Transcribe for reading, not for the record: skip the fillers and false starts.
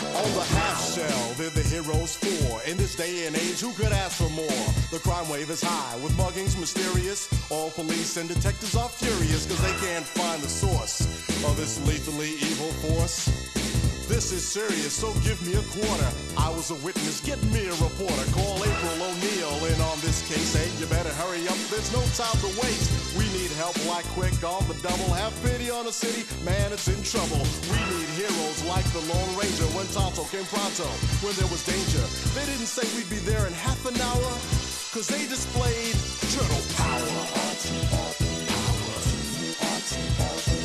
On the half shell, they're the heroes for. In this day and age, who could ask for more? The crime wave is high, with muggings mysterious. All police and detectives are furious, cause they can't find the source of this lethally evil force. This is serious, so give me a quarter. I was a witness, get me a reporter. Call April O'Neil in on this case. Hey, you better hurry up, there's no time to waste. We need help like quick on the double. Have pity on the city, man, it's in trouble. We need heroes like the Lone Ranger. When Tonto came pronto, when there was danger. They didn't say we'd be there in half an hour, cause they displayed turtle power.